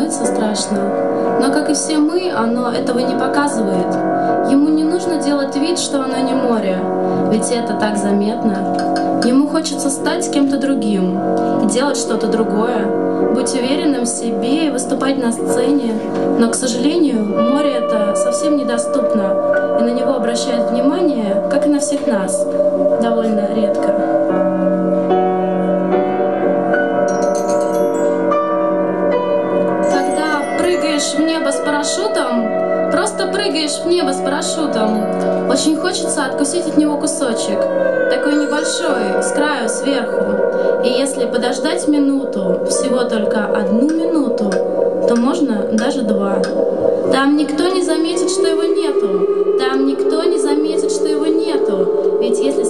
становится страшно. Но, как и все мы, оно этого не показывает. Ему не нужно делать вид, что оно не море, ведь это так заметно. Ему хочется стать кем-то другим и делать что-то другое, быть уверенным в себе и выступать на сцене. Но, к сожалению, море это совсем недоступно, и на него обращают внимание, как и на всех нас, довольно редко. В небо с парашютом, просто прыгаешь в небо с парашютом. Очень хочется откусить от него кусочек, такой небольшой, с краю, сверху. И если подождать минуту, всего только 1 минуту, то можно даже 2. Там никто не заметит, что его нету. Там никто не заметит, что его нету. Ведь если